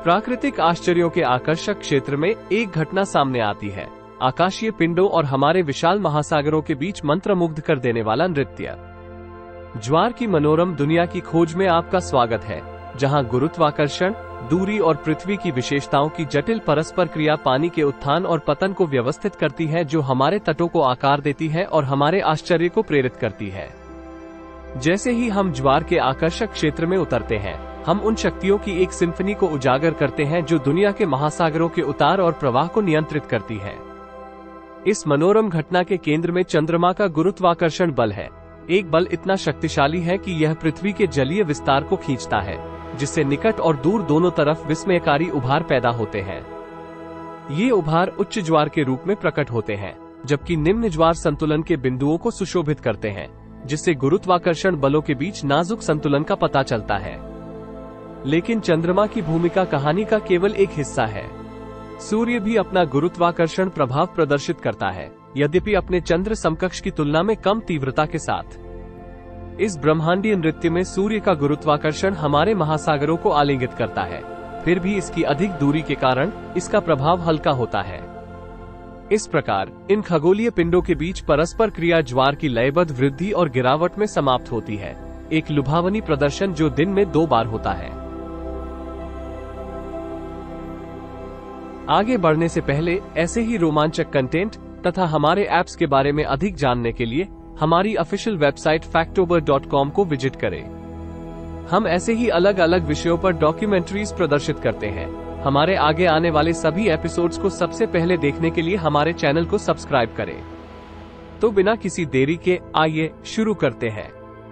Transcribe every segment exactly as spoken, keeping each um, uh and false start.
प्राकृतिक आश्चर्यों के आकर्षक क्षेत्र में एक घटना सामने आती है, आकाशीय पिंडों और हमारे विशाल महासागरों के बीच मंत्रमुग्ध कर देने वाला नृत्य। ज्वार की मनोरम दुनिया की खोज में आपका स्वागत है, जहां गुरुत्वाकर्षण, दूरी और पृथ्वी की विशेषताओं की जटिल परस्पर क्रिया पानी के उत्थान और पतन को व्यवस्थित करती है, जो हमारे तटों को आकार देती है और हमारे आश्चर्य को प्रेरित करती है। जैसे ही हम ज्वार के आकर्षक क्षेत्र में उतरते हैं, हम उन शक्तियों की एक सिम्फनी को उजागर करते हैं जो दुनिया के महासागरों के उतार और प्रवाह को नियंत्रित करती है। इस मनोरम घटना के केंद्र में चंद्रमा का गुरुत्वाकर्षण बल है, एक बल इतना शक्तिशाली है कि यह पृथ्वी के जलीय विस्तार को खींचता है, जिससे निकट और दूर दोनों तरफ विस्मयकारी उभार पैदा होते हैं। ये उभार उच्च ज्वार के रूप में प्रकट होते हैं, जबकि निम्न ज्वार संतुलन के बिंदुओं को सुशोभित करते हैं, जिससे गुरुत्वाकर्षण बलों के बीच नाजुक संतुलन का पता चलता है। लेकिन चंद्रमा की भूमिका कहानी का केवल एक हिस्सा है। सूर्य भी अपना गुरुत्वाकर्षण प्रभाव प्रदर्शित करता है, यद्यपि अपने चंद्र समकक्ष की तुलना में कम तीव्रता के साथ। इस ब्रह्मांडीय नृत्य में सूर्य का गुरुत्वाकर्षण हमारे महासागरों को आलिंगित करता है, फिर भी इसकी अधिक दूरी के कारण इसका प्रभाव हल्का होता है। इस प्रकार इन खगोलीय पिंडों के बीच परस्पर क्रिया ज्वार की लयबद्ध वृद्धि और गिरावट में समाप्त होती है, एक लुभावनी प्रदर्शन जो दिन में दो बार होता है। आगे बढ़ने से पहले ऐसे ही रोमांचक कंटेंट तथा हमारे ऐप्स के बारे में अधिक जानने के लिए हमारी official website Factober dot com को विजिट करें। हम ऐसे ही अलग अलग विषयों पर डॉक्यूमेंट्रीज प्रदर्शित करते हैं। हमारे आगे आने वाले सभी एपिसोड्स को सबसे पहले देखने के लिए हमारे चैनल को सब्सक्राइब करें। तो बिना किसी देरी के आइए शुरू करते हैं।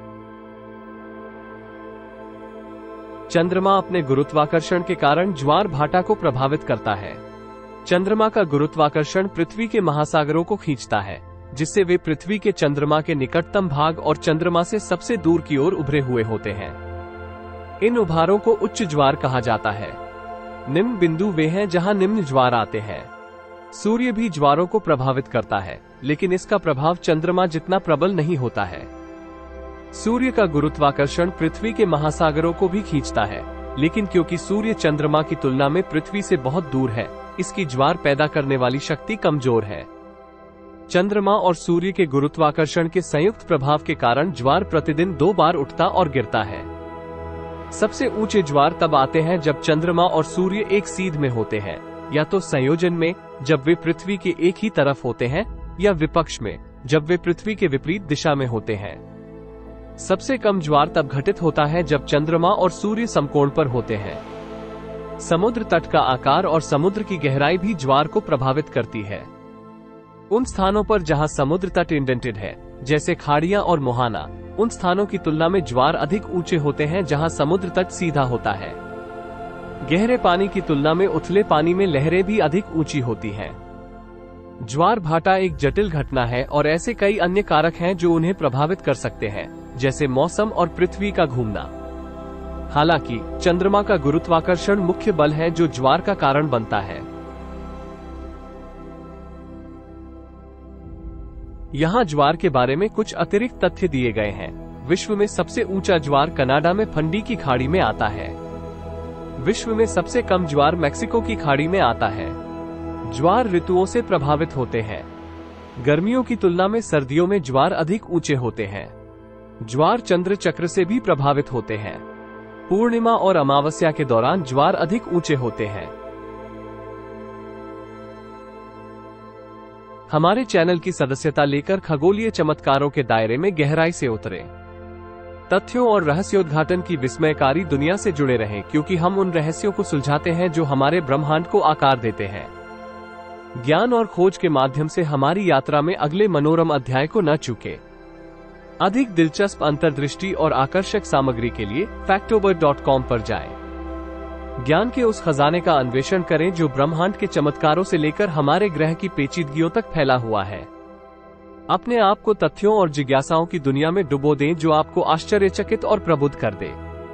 चंद्रमा अपने गुरुत्वाकर्षण के कारण ज्वार भाटा को प्रभावित करता है। चंद्रमा का गुरुत्वाकर्षण पृथ्वी के महासागरों को खींचता है, जिससे वे पृथ्वी के चंद्रमा के निकटतम भाग और चंद्रमा से सबसे दूर की ओर उभरे हुए होते हैं। इन उभारों को उच्च ज्वार कहा जाता है। निम्न बिंदु वे हैं जहां निम्न ज्वार आते हैं। सूर्य भी ज्वारों को प्रभावित करता है, लेकिन इसका प्रभाव चंद्रमा जितना प्रबल नहीं होता है। सूर्य का गुरुत्वाकर्षण पृथ्वी के महासागरों को भी खींचता है, लेकिन क्योंकि सूर्य चंद्रमा की तुलना में पृथ्वी से बहुत दूर है, इसकी ज्वार पैदा करने वाली शक्ति कमजोर है। चंद्रमा और सूर्य के गुरुत्वाकर्षण के संयुक्त प्रभाव के कारण ज्वार प्रतिदिन दो बार उठता और गिरता है। सबसे ऊंचे ज्वार तब आते हैं जब चंद्रमा और सूर्य एक सीध में होते हैं, या तो संयोजन में जब वे पृथ्वी के एक ही तरफ होते हैं, या विपक्ष में जब वे पृथ्वी के विपरीत दिशा में होते हैं। सबसे कम ज्वार तब घटित होता है जब चंद्रमा और सूर्य समकोण पर होते हैं। समुद्र तट का आकार और समुद्र की गहराई भी ज्वार को प्रभावित करती है। उन स्थानों पर जहां समुद्र तट इंडेंटेड है, जैसे खाड़ियां और मुहाना, उन स्थानों की तुलना में ज्वार अधिक ऊंचे होते हैं जहां समुद्र तट सीधा होता है। गहरे पानी की तुलना में उथले पानी में लहरें भी अधिक ऊंची होती हैं। ज्वार भाटा एक जटिल घटना है और ऐसे कई अन्य कारक हैं जो उन्हें प्रभावित कर सकते हैं, जैसे मौसम और पृथ्वी का घूमना। हालांकि चंद्रमा का गुरुत्वाकर्षण मुख्य बल है जो ज्वार का कारण बनता है। यहाँ ज्वार के बारे में कुछ अतिरिक्त तथ्य दिए गए हैं। विश्व में सबसे ऊंचा ज्वार कनाडा में फंडी की खाड़ी में आता है। विश्व में सबसे कम ज्वार मैक्सिको की खाड़ी में आता है। ज्वार ऋतुओं से प्रभावित होते हैं। गर्मियों की तुलना में सर्दियों में ज्वार अधिक ऊंचे होते हैं। ज्वार चंद्र चक्र से भी प्रभावित होते हैं। पूर्णिमा और अमावस्या के दौरान ज्वार अधिक ऊंचे होते हैं। हमारे चैनल की सदस्यता लेकर खगोलीय चमत्कारों के दायरे में गहराई से उतरें। तथ्यों और रहस्योद्घाटन की विस्मयकारी दुनिया से जुड़े रहें, क्योंकि हम उन रहस्यों को सुलझाते हैं जो हमारे ब्रह्मांड को आकार देते हैं। ज्ञान और खोज के माध्यम से हमारी यात्रा में अगले मनोरम अध्याय को न चूकें। अधिक दिलचस्प अंतर्दृष्टि और आकर्षक सामग्री के लिए फैक्टोबर डॉट कॉम पर जाएं। ज्ञान के उस खजाने का अन्वेषण करें जो ब्रह्मांड के चमत्कारों से लेकर हमारे ग्रह की पेचीदगियों तक फैला हुआ है। अपने आप को तथ्यों और जिज्ञासाओं की दुनिया में डुबो दें जो आपको आश्चर्यचकित और प्रबुद्ध कर दे।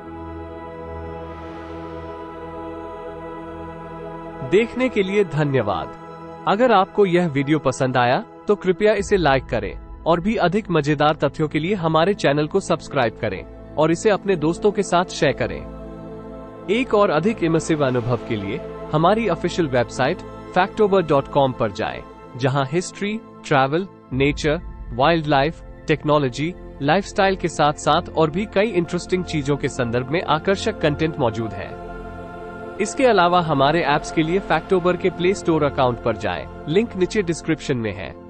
देखने के लिए धन्यवाद। अगर आपको यह वीडियो पसंद आया तो कृपया इसे लाइक करें और भी अधिक मजेदार तथ्यों के लिए हमारे चैनल को सब्सक्राइब करें और इसे अपने दोस्तों के साथ शेयर करें। एक और अधिक इमर्सिव अनुभव के लिए हमारी official website Factober dot com पर जाएं, जहां history, travel, nature, wildlife, technology, lifestyle के साथ साथ और भी कई इंटरेस्टिंग चीजों के संदर्भ में आकर्षक कंटेंट मौजूद है। इसके अलावा हमारे ऐप्स के लिए फैक्टोबर के प्ले स्टोर अकाउंट पर जाएं, लिंक नीचे डिस्क्रिप्शन में है।